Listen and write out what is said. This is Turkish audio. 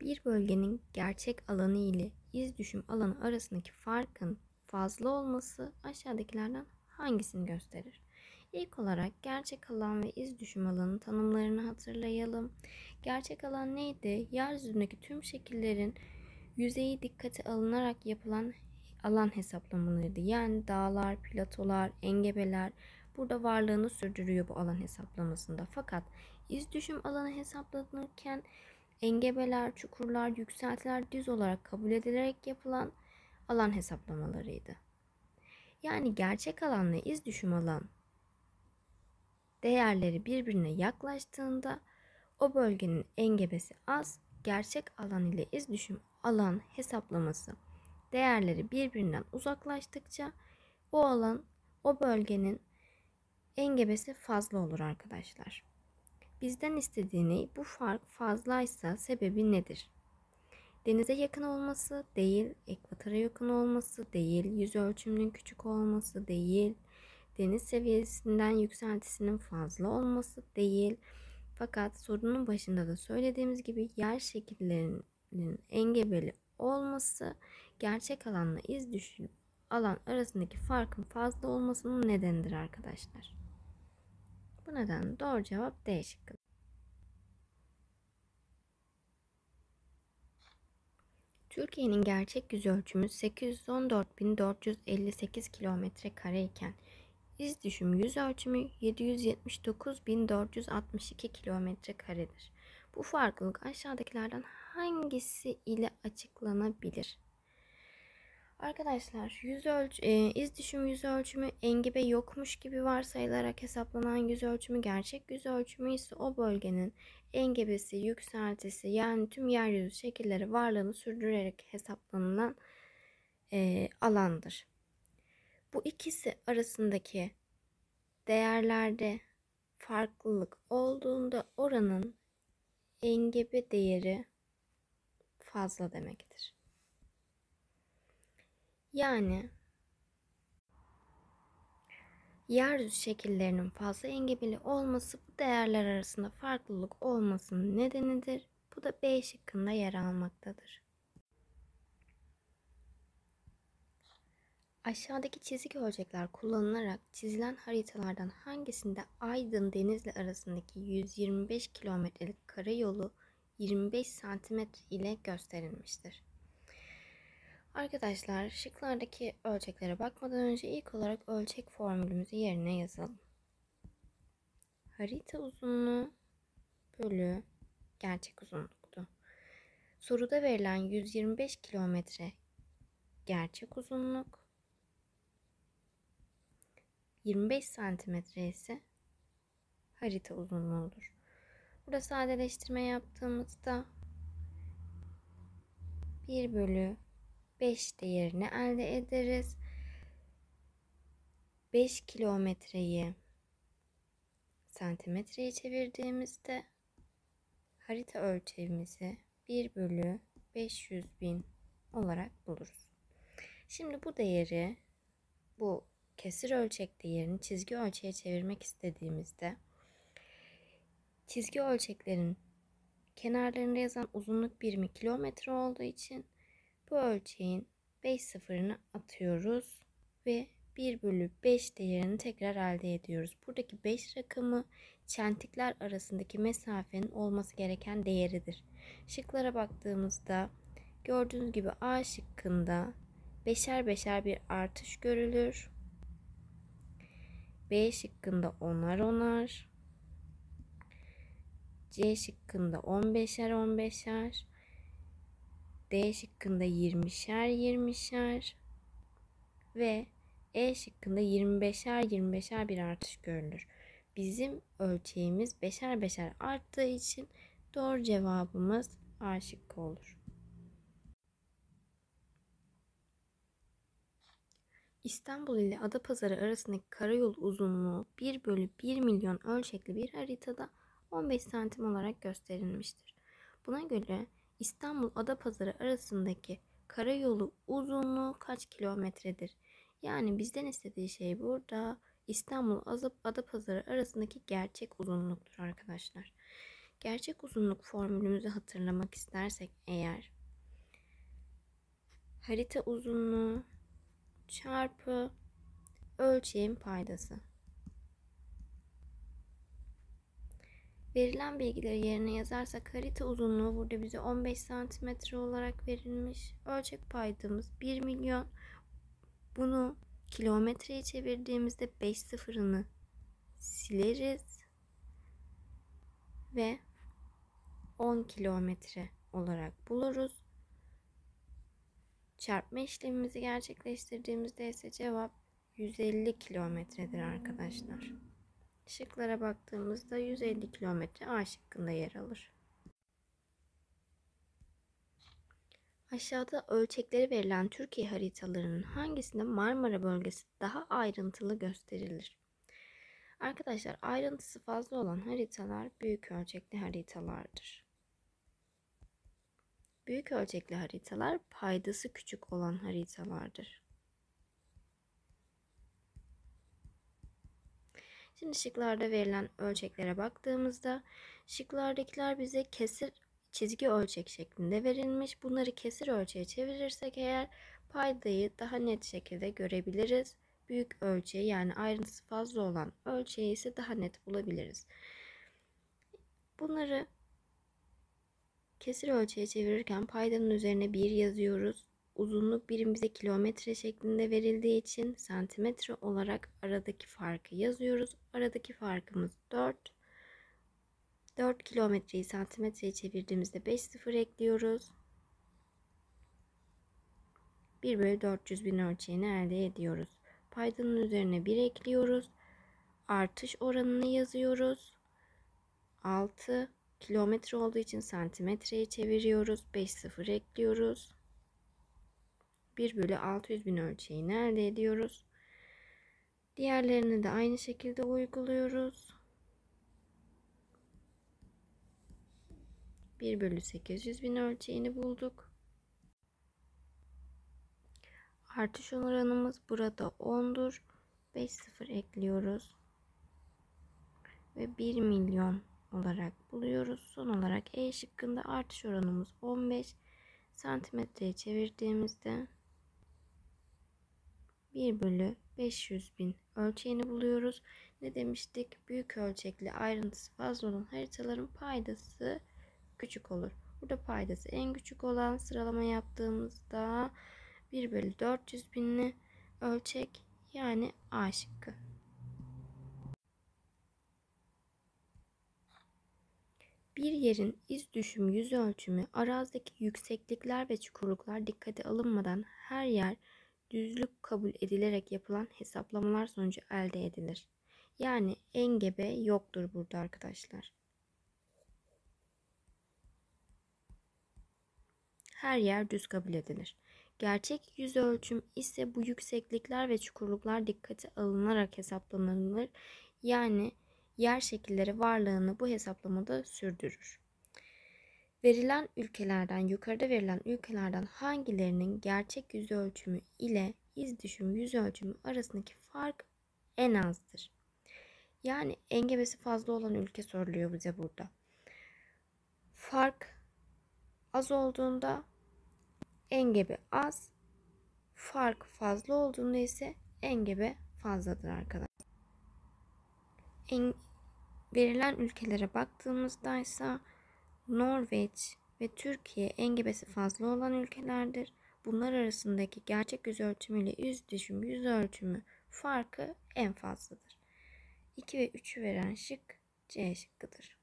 Bir bölgenin gerçek alanı ile iz düşüm alanı arasındaki farkın fazla olması aşağıdakilerden hangisini gösterir? İlk olarak gerçek alan ve iz düşüm alanı tanımlarını hatırlayalım. Gerçek alan neydi? Yeryüzündeki tüm şekillerin yüzeyi dikkate alınarak yapılan alan hesaplamalarıydı. Yani dağlar, platolar, engebeler burada varlığını sürdürüyor bu alan hesaplamasında. Fakat iz düşüm alanı hesaplanırken engebeler, çukurlar, yükseltiler düz olarak kabul edilerek yapılan alan hesaplamalarıydı. Yani gerçek alanla iz düşüm alan değerleri birbirine yaklaştığında o bölgenin engebesi az, gerçek alan ile iz düşüm alan hesaplaması değerleri birbirinden uzaklaştıkça o bölgenin engebesi fazla olur arkadaşlar. Bizden istediği ne? Bu fark fazlaysa sebebi nedir? Denize yakın olması değil, ekvatora yakın olması değil, yüz ölçümünün küçük olması değil, deniz seviyesinden yükseltisinin fazla olması değil. Fakat sorunun başında da söylediğimiz gibi yer şekillerinin engebeli olması gerçek alanla iz düşüm alan arasındaki farkın fazla olmasının nedenidir arkadaşlar. Bu nedenle doğru cevap D şıkkı. Türkiye'nin gerçek yüzölçümü 814.458 kilometre kare iken iz düşüm yüzölçümü 779.462 kilometre karedir. Bu farklılık aşağıdakilerden hangisi ile açıklanabilir? Arkadaşlar iz düşüm yüzölçümü engebe yokmuş gibi varsayılarak hesaplanan yüzölçümü, gerçek yüzölçümü ise o bölgenin engebesi, yükseltisi yani tüm yeryüzü şekilleri varlığını sürdürerek hesaplanan alandır. Bu ikisi arasındaki değerlerde farklılık olduğunda oranın engebe değeri fazla demektir. Yani yeryüzü şekillerinin fazla engebeli olması bu değerler arasında farklılık olmasının nedenidir. Bu da B şıkkında yer almaktadır. Aşağıdaki çizik ölçekler kullanılarak çizilen haritalardan hangisinde Aydın Denizli arasındaki 125 kilometrelik karayolu 25 santimetre ile gösterilmiştir? Arkadaşlar şıklardaki ölçeklere bakmadan önce ilk olarak ölçek formülümüzü yerine yazalım. Harita uzunluğu bölü gerçek uzunluktu. Soruda verilen 125 kilometre gerçek uzunluk, 25 santimetre ise harita uzunluğudur. Burada sadeleştirme yaptığımızda 1 bölü 5 değerini elde ederiz. 5 kilometreyi santimetreye çevirdiğimizde harita ölçeğimizi 1 bölü 500.000 olarak buluruz. Şimdi bu değeri, bu kesir ölçek değerini çizgi ölçeğe çevirmek istediğimizde çizgi ölçeklerin kenarlarında yazan uzunluk birimi kilometre olduğu için bu ölçeğin 5 sıfırını atıyoruz ve 1 bölü 5 değerini tekrar elde ediyoruz. Buradaki 5 rakamı çentikler arasındaki mesafenin olması gereken değeridir. Şıklara baktığımızda gördüğünüz gibi A şıkkında beşer beşer bir artış görülür. B şıkkında onar onar. C şıkkında 15'er 15'er. D şıkkında 20'şer 20'şer. Ve E şıkkında 25'er 25'er bir artış görülür. Bizim ölçeğimiz beşer beşer arttığı için doğru cevabımız A şıkkı olur. İstanbul ile Adapazarı arasındaki karayolu uzunluğu 1 bölü 1 milyon ölçekli bir haritada 15 santim olarak gösterilmiştir. Buna göre İstanbul Adapazarı arasındaki karayolu uzunluğu kaç kilometredir? Yani bizden istediği şey burada İstanbul Adapazarı arasındaki gerçek uzunluktur arkadaşlar. Gerçek uzunluk formülümüzü hatırlamak istersek eğer, harita uzunluğu çarpı ölçeğin paydası. Verilen bilgileri yerine yazarsak harita uzunluğu burada bize 15 santimetre olarak verilmiş. Ölçek paydamız 1 milyon. Bunu kilometreye çevirdiğimizde 5 sıfırını sileriz ve 10 kilometre olarak buluruz. Çarpma işlemimizi gerçekleştirdiğimizde ise cevap 150 kilometredir arkadaşlar. Şıklara baktığımızda 150 kilometre A şıkkında yer alır. Aşağıda ölçekleri verilen Türkiye haritalarının hangisinde Marmara bölgesi daha ayrıntılı gösterilir? Arkadaşlar, ayrıntısı fazla olan haritalar büyük ölçekli haritalardır. Büyük ölçekli haritalar paydası küçük olan haritalardır. Şimdi şıklarda verilen ölçeklere baktığımızda şıklardakiler bize kesir çizgi ölçek şeklinde verilmiş. Bunları kesir ölçeğe çevirirsek eğer paydayı daha net şekilde görebiliriz. Büyük ölçeği, yani ayrıntısı fazla olan ölçeği ise daha net bulabiliriz. Bunları kesir ölçeğe çevirirken paydanın üzerine 1 yazıyoruz. Uzunluk birim bize kilometre şeklinde verildiği için santimetre olarak aradaki farkı yazıyoruz. Aradaki farkımız 4. 4 kilometreyi santimetreye çevirdiğimizde 5 sıfır ekliyoruz. 1 bölü 400 bin ölçeğini elde ediyoruz. Paydanın üzerine 1 ekliyoruz. Artış oranını yazıyoruz. 6 kilometre olduğu için santimetreye çeviriyoruz. 5 sıfır ekliyoruz. 1 bölü 600 bin ölçeğini elde ediyoruz. Diğerlerini de aynı şekilde uyguluyoruz. 1 bölü 800 bin ölçeğini bulduk. Artış oranımız burada 10'dur. 5 sıfır ekliyoruz. Ve 1 milyon olarak buluyoruz. Son olarak E şıkkında artış oranımız 15. Santimetreye çevirdiğimizde 1 bölü 500 bin ölçeğini buluyoruz. Ne demiştik? Büyük ölçekli ayrıntısı fazla olan haritaların paydası küçük olur. Burada paydası en küçük olan, sıralama yaptığımızda 1 bölü 400 binli ölçek, yani A şıkkı. Bir yerin iz düşüm yüz ölçümü, arazideki yükseklikler ve çukurluklar dikkate alınmadan her yer düzlük kabul edilerek yapılan hesaplamalar sonucu elde edilir. Yani engebe yoktur burada arkadaşlar. Her yer düz kabul edilir. Gerçek yüz ölçüm ise bu yükseklikler ve çukurluklar dikkate alınarak hesaplanılır. Yani yer şekilleri varlığını bu hesaplamada sürdürür. Verilen ülkelerden, yukarıda verilen ülkelerden hangilerinin gerçek yüz ölçümü ile iz düşüm yüz ölçümü arasındaki fark en azdır? Yani engebesi fazla olan ülke soruluyor bize burada. Fark az olduğunda engebe az, fark fazla olduğunda ise engebe fazladır arkadaşlar. Verilen ülkelere baktığımızda ise Norveç ve Türkiye engebesi fazla olan ülkelerdir. Bunlar arasındaki gerçek yüz ölçümü ile yüz düşüm yüz ölçümü farkı en fazladır. 2 ve 3'ü veren şık C şıkkıdır.